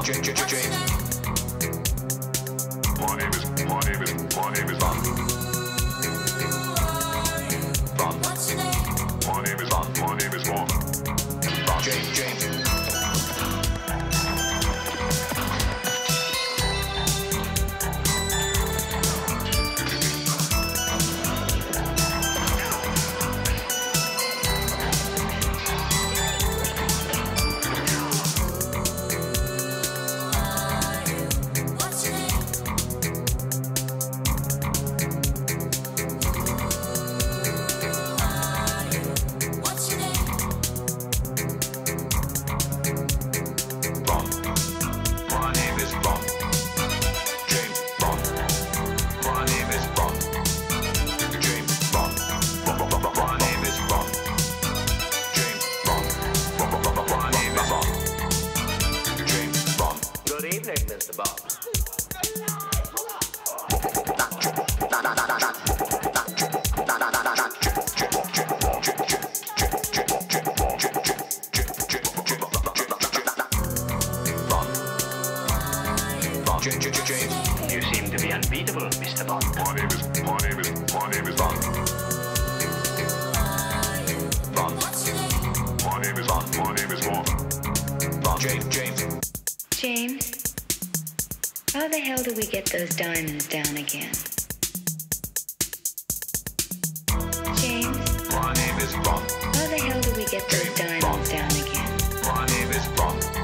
James. My name is Bond. Bond. My name is Bond. Bond. James. Good evening, Mr. Bond. James. You seem to be unbeatable, Mr. Bond. My name is Bond. Bond. My name is Bond. Bond. James. James, how the hell do we get those diamonds down again? James, My name is Bond. how the hell do we get those diamonds down again? My name is Bond.